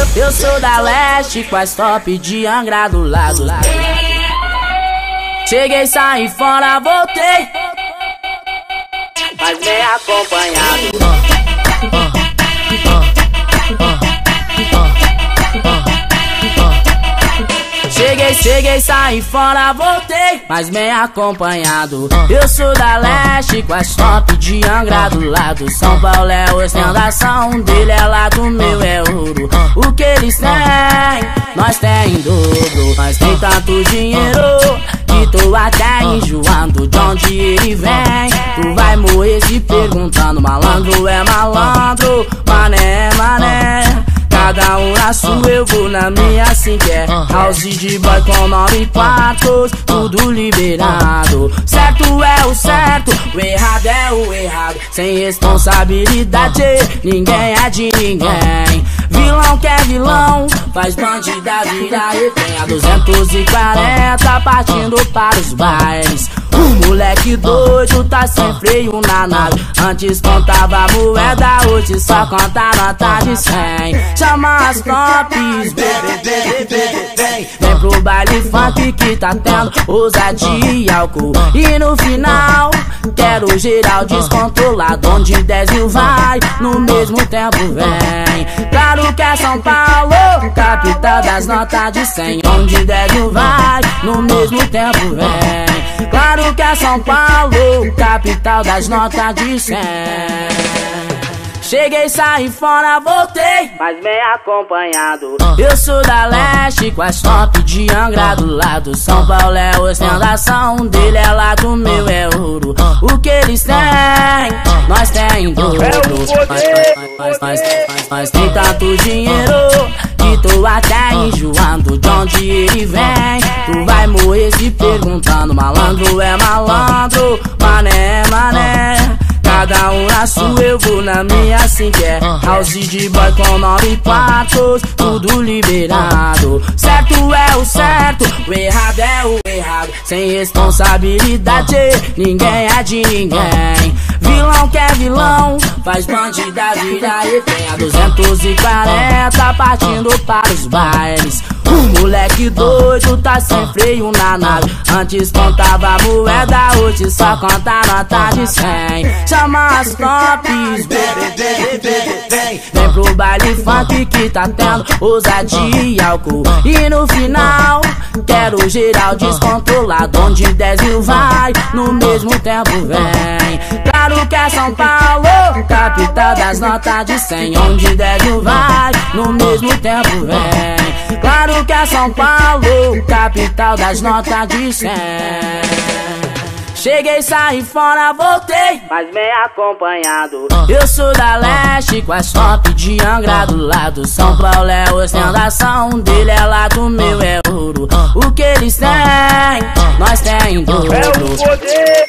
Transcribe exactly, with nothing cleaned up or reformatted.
Eu sou da leste, com as top de Angra do lado. Cheguei, saí fora, voltei, mas bem acompanhado. Cheguei, cheguei, saí fora, voltei, mas bem acompanhado. Eu sou da leste, com as top de Angra do lado. São Paulo é ostentação, um dele é lá, do meu é ouro. O que eles têm, nós tem em dobro. Mas tem tanto dinheiro que tô até enjoando. De onde ele vem, tu vai morrer se perguntando. Malandro é malandro, mané é mané. Cada um na sua, eu vou na minha, assim que é. House de boy com nove quartos, tudo liberado. Certo é o certo, o errado é o errado. Sem responsabilidade, ninguém é de ninguém. Vilão que é vilão, faz bandida virar refém. A duzentos e quarenta partindo para os bailes. O moleque doido tá sem freio na nave. Antes contava moeda, hoje só conta nota de cem. Chama as tops, vem, vem pro baile funk que tá tendo ousadia e álcool. E no final, quero geral descontrolado. Onde dez mil vai, no mesmo tempo vem. Claro que é São Paulo, capital das notas de cem. Onde dez mil vai, no mesmo tempo vem. Claro que é São Paulo, capital das notas de cem. Cheguei, saí fora, voltei, mas bem acompanhado. Eu sou da leste, com as top de Angra do lado. São Paulo é ostentação, um dele é lá, do meu é ouro. O que eles têm, nós tem em dobro. Mas, mas, mas, mas, mas tem tanto dinheiro que tô até enjoando. De onde ele vem, tu vai morrer se perguntando. Malandro é malandro, mané é mané. Cada um na sua, eu vou na minha, assim que é. House de boy com nove quartos, tudo liberado. Certo é o certo, o errado é o errado. Sem responsabilidade, ninguém é de ninguém. Vilão que é vilão, faz bandida virar refém. A duzentos e quarenta partindo para os bailes. O moleque doido tá sem freio na nave. Antes contava moeda, hoje só conta nota de cem. Chama as tops, vem, vem pro baile funk que tá tendo ousadia e álcool. E no final, quero geral descontrolado. Onde dez mil vai, no mesmo tempo vem. Claro que é São Paulo, capital das notas de cem. Onde dez mil vai, no mesmo tempo vem. Claro que é São Paulo, capital das notas de cem. Cheguei, saí fora, voltei, mas bem acompanhado. Eu sou da leste, com as top de Angra do lado. São Paulo é ostentação, um dele é lá, do meu é ouro. O que eles têm, nós tem em dobro.